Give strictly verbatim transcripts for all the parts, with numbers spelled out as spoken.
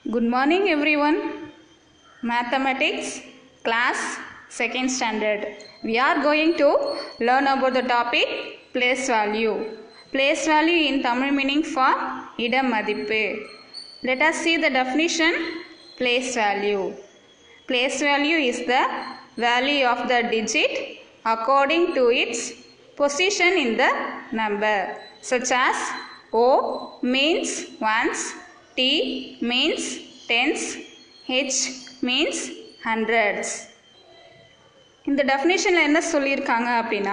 Good morning everyone. Mathematics class second standard. We are going to learn about the topic place value. Place value in Tamil meaning for idam madippu. Let us see the definition. Place value. Place value is the value of the digit according to its position in the number, such as O means ones, T means tens, H means hundreds. இந்த டெஃபினிஷனில் என்ன சொல்லியிருக்காங்க அப்படின்னா,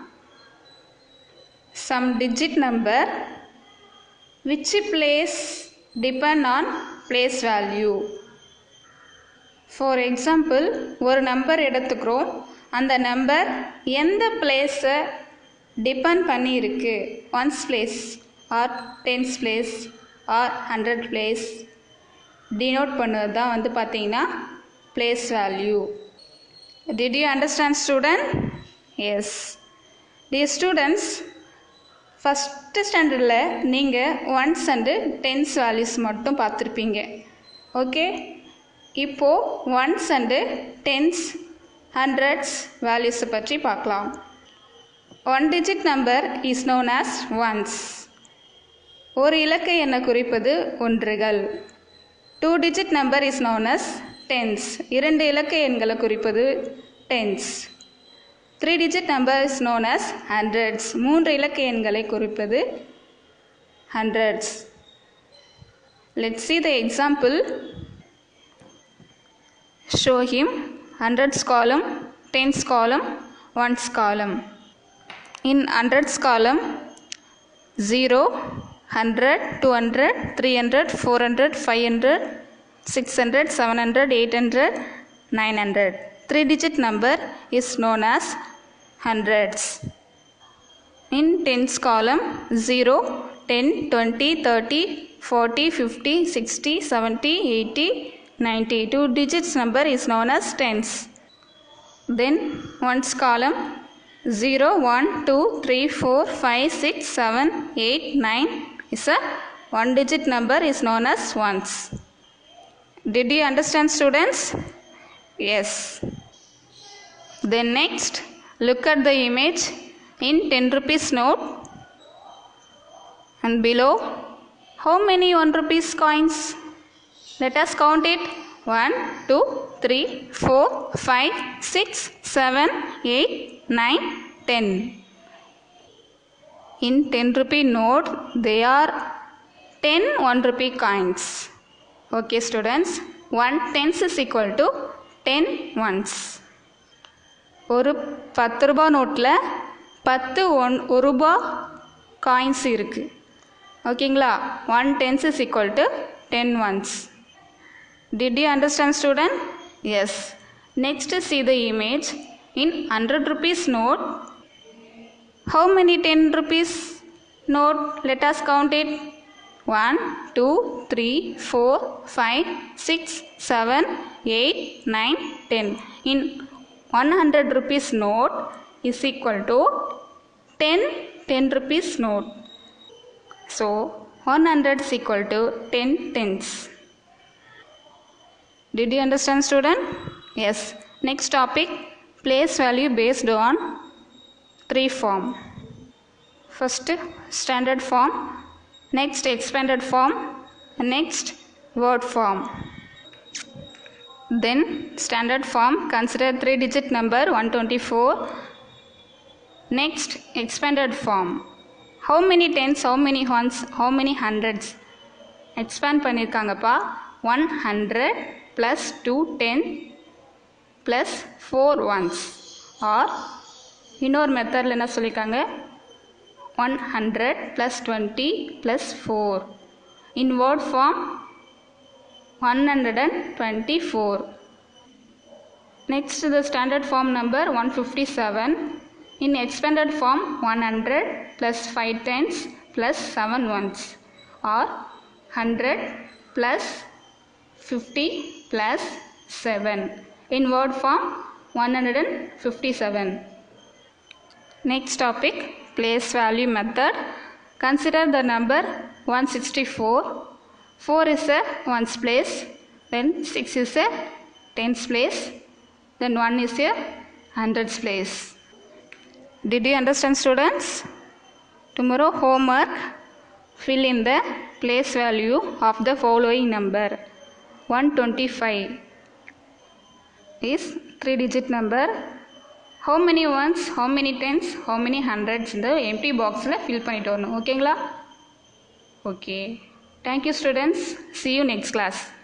some digit number which place depend on place value. For example, ஒரு number எடுத்துக்கிறோம், அந்த number எந்த பிளேஸை depend பண்ணி இருக்கு, ones place or tens place or hundred place denote பண்ணுவது தான் வந்து பார்த்தீங்கன்னா place value. Did you understand student? Yes. Dear students, first ஸ்டாண்டர்டில் நீங்கள் ஒன்ஸ் அண்டு டென்ஸ் வேல்யூஸ் மட்டும் பார்த்துருப்பீங்க. ஓகே, இப்போது ஒன்ஸ் அண்டு டென்ஸ் ஹண்ட்ரட்ஸ் வேல்யூஸை பற்றி பார்க்கலாம். One digit number is known as ones. ஒரு இலக்கை எண்ண குறிப்பது ஒன்றுகள். Two digit number is known as tens. இரண்டு இலக்க எண்களை குறிப்பது tens. Three digit number is known as hundreds. மூன்று இலக்க எண்களை குறிப்பது hundreds. Let's see the example. Show him hundreds column, tens column, ones column. In hundreds column, zero, hundred, two hundred, three hundred, four hundred, five hundred, six hundred, seven hundred, eight hundred, nine hundred. Three digit number is known as hundreds. In tens column, zero, ten, twenty, thirty, forty, fifty, sixty, seventy, eighty, ninety. Two digits number is known as tens. Then ones column, zero, one, two, three, four, five, six, seven, eight, nine is a one digit number is known as ones. Did you understand students? Yes. Then next, look at the image in ten rupees note and below. How many one rupees coins? Let us count it. one, two, three, four, five, six, seven, eight, nine, ten. In ten rupee note, there are ten one rupee coins. Okay students, one tens is equal to ten ones. ஒரு பத்து ரூபா நோட்டில் பத்து one ஒரு ரூபா coins இருக்குது. ஓகேங்களா? One tens is equal to ten ones. Did you understand student? Yes. Next see the image in hundred rupees note. How many ten rupees note? Let us count it. one, two, three, four, five, six, seven, eight, nine, ten. In one hundred rupees note is equal to ten ten rupees note. So one hundred is equal to ten tens. Did you understand student? Yes. Next topic, place value based on three form. First standard form, next expanded form, next word form. Then standard form, consider three digit number one hundred twenty-four. Next expanded form, how many tens, how many ones, how many hundreds. Expand பண்ணிருக்காங்கப்பா. one hundred plus two ten plus four ones. Or இன்னொரு மெத்தடில் என்ன சொல்லியிருக்காங்க, one hundred plus twenty plus four. In word form, one hundred twenty-four. Next the standard form number one hundred fifty-seven. In expanded form, one hundred plus five tens plus seven ones. Or one hundred plus fifty plus seven. In word form, one hundred fifty-seven. Next topic, place value method. Consider the number one hundred sixty-four. four is a ones place, then six is a tens place, then one is a hundreds place. Did you understand, students? Tomorrow homework, fill in the place value of the following number. one hundred twenty-five is three digit number. How many ones, how many tens, how many hundreds in the empty box la fill பண்ணிட்டு வரணும். ஓகேங்களா? Okay. Thank you, students. See you next class.